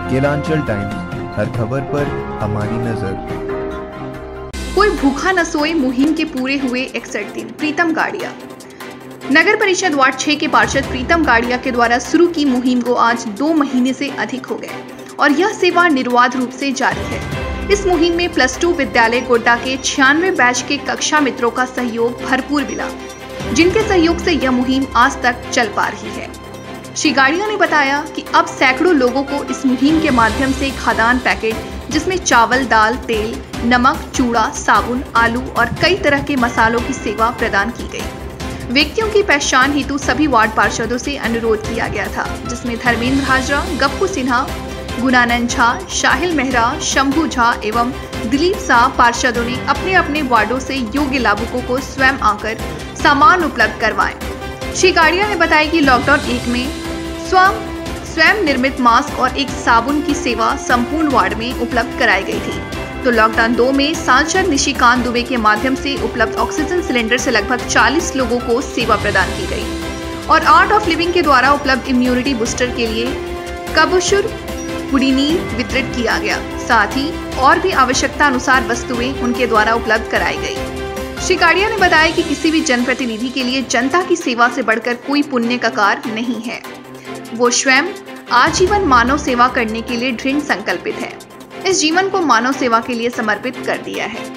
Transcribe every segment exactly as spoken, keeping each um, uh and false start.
Kelanchal times, हर खबर पर हमारी नजर। कोई भूखा न सोए मुहिम के पूरे हुए इकसठ दिन। प्रीतम गाड़िया। नगर परिषद वार्ड छह के पार्षद प्रीतम गाड़िया के द्वारा शुरू की मुहिम को आज दो महीने से अधिक हो गए और यह सेवा निर्बाध रूप से जारी है। इस मुहिम में प्लस टू विद्यालय गोड्डा के छियानवे बैच के कक्षा मित्रों का सहयोग भरपूर मिला, जिनके सहयोग से यह मुहिम आज तक चल पा रही है। श्री गाड़िया ने बताया कि अब सैकड़ों लोगों को इस मुहिम के माध्यम से खाद्यान्न पैकेट जिसमें चावल, दाल, तेल, नमक, चूड़ा, साबुन, आलू और कई तरह के मसालों की सेवा प्रदान की गई। व्यक्तियों की पहचान हेतु सभी वार्ड पार्षदों से अनुरोध किया गया था, जिसमें धर्मेंद्र हाजरा, गप्पू सिन्हा, गुणानंद झा, शाहिल मेहरा, शंभू झा एवं दिलीप शाह पार्षदों ने अपने अपने वार्डों से योग्य लाभुकों को स्वयं आकर सामान उपलब्ध करवाए। श्री गाड़िया ने बताया कि लॉकडाउन एक में स्वयं स्वयं निर्मित मास्क और एक साबुन की सेवा संपूर्ण वार्ड में उपलब्ध कराई गई थी, तो लॉकडाउन दो में सांसद निशिकांत दुबे के माध्यम से उपलब्ध ऑक्सीजन सिलेंडर से लगभग चालीस लोगों को सेवा प्रदान की गई और आर्ट ऑफ लिविंग के द्वारा उपलब्ध इम्यूनिटी बूस्टर के लिए कबुशुर पुड़ीनी वितरित किया गया। साथ ही और भी आवश्यकता अनुसार वस्तुएं उनके द्वारा उपलब्ध कराई गई। श्री गाड़िया ने बताया कि किसी भी जनप्रतिनिधि के लिए जनता की सेवा से बढ़कर कोई पुण्य का कार्य नहीं है। वो स्वयं आजीवन मानव सेवा करने के लिए दृढ़ संकल्पित है। इस जीवन को मानव सेवा के लिए समर्पित कर दिया है।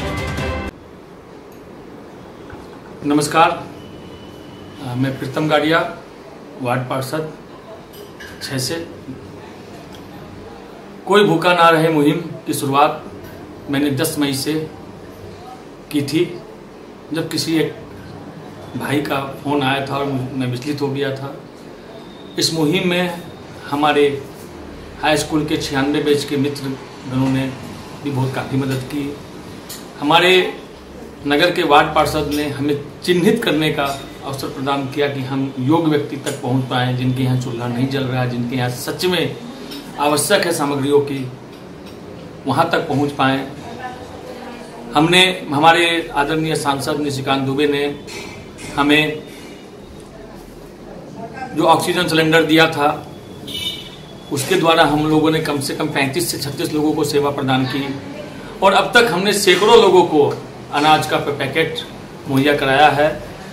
नमस्कार, मैं प्रीतम गाड़िया, वार्ड पार्षद छह से। कोई भूखा ना रहे मुहिम की शुरुआत मैंने दस मई से की थी, जब किसी एक भाई का फोन आया था और मैं विचलित हो गया था। इस मुहिम में हमारे हाई स्कूल के छियानवे बैच के मित्र गणों ने भी बहुत काफ़ी मदद की। हमारे नगर के वार्ड पार्षद ने हमें चिन्हित करने का अवसर प्रदान किया कि हम योग्य व्यक्ति तक पहुंच पाएँ, जिनके यहाँ चूल्हा नहीं जल रहा है, जिनके यहाँ सच में आवश्यक है सामग्रियों की, वहाँ तक पहुँच पाएँ। हमने हमारे आदरणीय सांसद निशिकांत दुबे ने हमें जो ऑक्सीजन सिलेंडर दिया था, उसके द्वारा हम लोगों ने कम से कम पैंतीस से छत्तीस लोगों को सेवा प्रदान की और अब तक हमने सैकड़ों लोगों को अनाज का पैकेट मुहैया कराया है।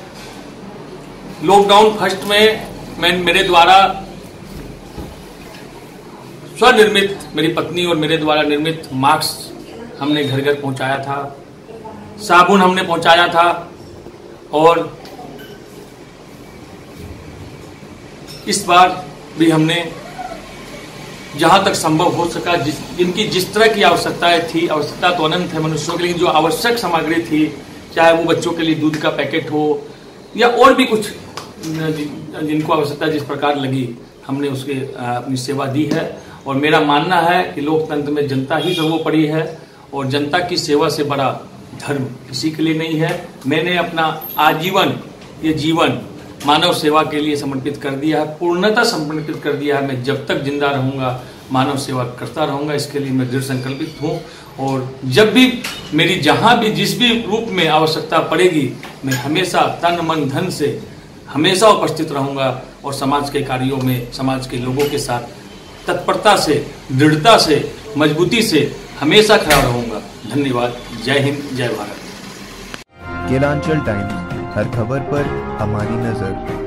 लॉकडाउन फर्स्ट में मैं मेरे द्वारा स्वनिर्मित, मेरी पत्नी और मेरे द्वारा निर्मित मास्क हमने घर घर पहुंचाया था, साबुन हमने पहुंचाया था और इस बार भी हमने जहां तक संभव हो सका, जिस जिनकी जिस तरह की आवश्यकताएं थी, आवश्यकता तो अनंत है मनुष्यों के लिए, जो आवश्यक सामग्री थी, चाहे वो बच्चों के लिए दूध का पैकेट हो या और भी कुछ जिनको आवश्यकता जिस प्रकार लगी, हमने उसके अपनी सेवा दी है। और मेरा मानना है कि लोकतंत्र में जनता ही सर्वोपरि है और जनता की सेवा से बड़ा धर्म किसी के लिए नहीं है। मैंने अपना आजीवन ये जीवन मानव सेवा के लिए समर्पित कर दिया है, पूर्णतः समर्पित कर दिया है। मैं जब तक जिंदा रहूंगा मानव सेवा करता रहूंगा, इसके लिए मैं दृढ़ संकल्पित हूं और जब भी मेरी जहां भी जिस भी रूप में आवश्यकता पड़ेगी, मैं हमेशा तन मन धन से हमेशा उपस्थित रहूंगा और समाज के कार्यों में समाज के लोगों के साथ तत्परता से, दृढ़ता से, मजबूती से हमेशा खड़ा रहूंगा। धन्यवाद। जय हिंद, जय भारत। केलांचल टाइम्स, हर खबर पर हमारी नजर।